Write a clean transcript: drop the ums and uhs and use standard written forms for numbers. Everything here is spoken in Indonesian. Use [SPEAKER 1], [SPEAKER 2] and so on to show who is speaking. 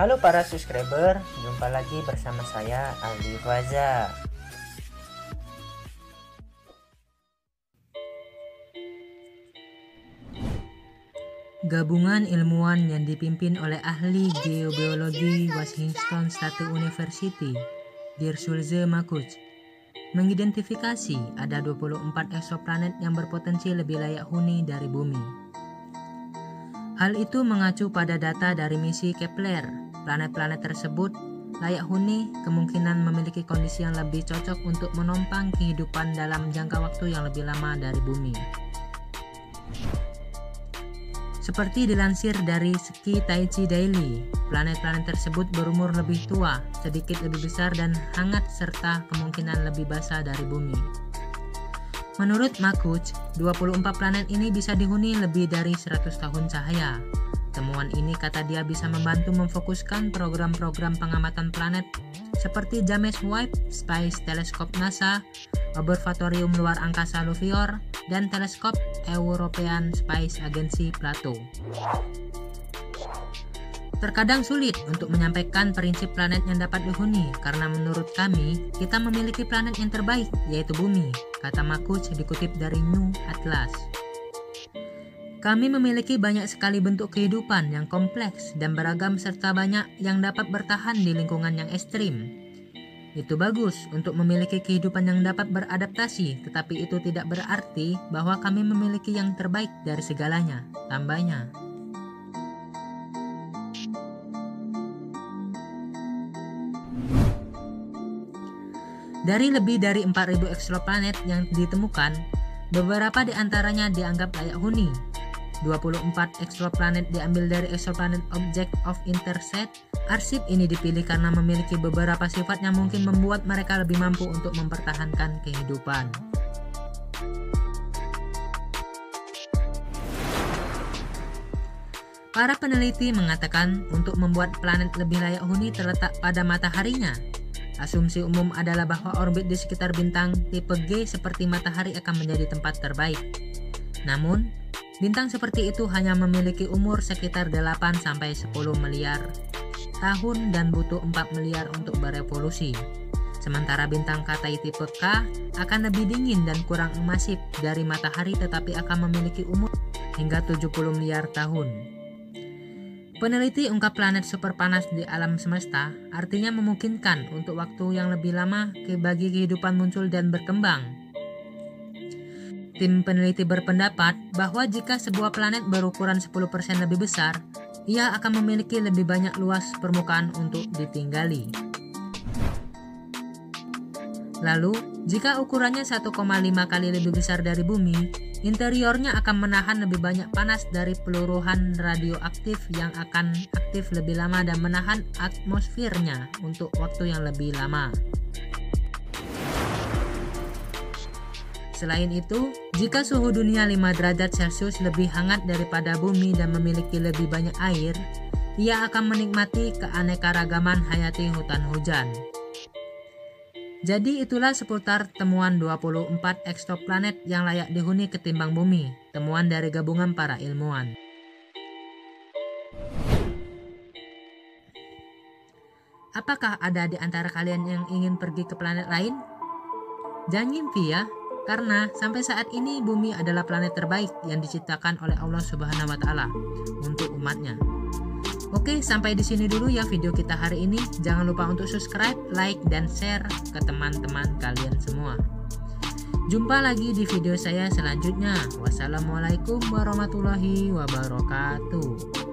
[SPEAKER 1] Halo para subscriber, jumpa lagi bersama saya Aldi Faza. Gabungan ilmuwan yang dipimpin oleh ahli geobiologi Washington State University, Dirsulze Makuch, mengidentifikasi ada 24 eksoplanet yang berpotensi lebih layak huni dari bumi. Hal itu mengacu pada data dari misi Kepler. Planet-planet tersebut layak huni kemungkinan memiliki kondisi yang lebih cocok untuk menopang kehidupan dalam jangka waktu yang lebih lama dari bumi. Seperti dilansir dari Ski Taichi Daily, planet-planet tersebut berumur lebih tua, sedikit lebih besar dan hangat serta kemungkinan lebih basah dari bumi. Menurut Makuch, 24 planet ini bisa dihuni lebih dari 100 tahun cahaya. Temuan ini kata dia bisa membantu memfokuskan program-program pengamatan planet seperti James Webb Space Telescope NASA, Observatorium Luar Angkasa Luvior, dan Teleskop European Space Agency Plato. Terkadang sulit untuk menyampaikan prinsip planet yang dapat dihuni karena menurut kami, kita memiliki planet yang terbaik yaitu bumi, kata Makuch dikutip dari New Atlas. Kami memiliki banyak sekali bentuk kehidupan yang kompleks dan beragam serta banyak yang dapat bertahan di lingkungan yang ekstrim. Itu bagus untuk memiliki kehidupan yang dapat beradaptasi, tetapi itu tidak berarti bahwa kami memiliki yang terbaik dari segalanya, tambahnya. Dari lebih dari 4.000 eksoplanet yang ditemukan, beberapa di antaranya dianggap layak huni. 24 eksoplanet diambil dari eksoplanet Object of Interest. Arsip ini dipilih karena memiliki beberapa sifat yang mungkin membuat mereka lebih mampu untuk mempertahankan kehidupan. Para peneliti mengatakan untuk membuat planet lebih layak huni terletak pada mataharinya. Asumsi umum adalah bahwa orbit di sekitar bintang tipe G seperti matahari akan menjadi tempat terbaik. Namun, bintang seperti itu hanya memiliki umur sekitar 8-10 miliar tahun dan butuh 4 miliar untuk berevolusi. Sementara bintang Katai tipe K akan lebih dingin dan kurang masif dari matahari tetapi akan memiliki umur hingga 70 miliar tahun. Peneliti ungkap planet super panas di alam semesta artinya memungkinkan untuk waktu yang lebih lama bagi kehidupan muncul dan berkembang. Tim peneliti berpendapat bahwa jika sebuah planet berukuran 10% lebih besar, ia akan memiliki lebih banyak luas permukaan untuk ditinggali. Lalu, jika ukurannya 1,5 kali lebih besar dari bumi, interiornya akan menahan lebih banyak panas dari peluruhan radioaktif yang akan aktif lebih lama dan menahan atmosfernya untuk waktu yang lebih lama. Selain itu, jika suhu dunia 5 derajat Celcius lebih hangat daripada bumi dan memiliki lebih banyak air, ia akan menikmati keanekaragaman hayati hutan hujan. Jadi itulah seputar temuan 24 eksoplanet yang layak dihuni ketimbang bumi, temuan dari gabungan para ilmuwan. Apakah ada di antara kalian yang ingin pergi ke planet lain? Jangan ngimpi ya, karena sampai saat ini bumi adalah planet terbaik yang diciptakan oleh Allah Subhanahu wa Ta'ala untuk umatnya. Oke, sampai di sini dulu ya video kita hari ini. Jangan lupa untuk subscribe, like, dan share ke teman-teman kalian semua. Jumpa lagi di video saya selanjutnya. Wassalamualaikum warahmatullahi wabarakatuh.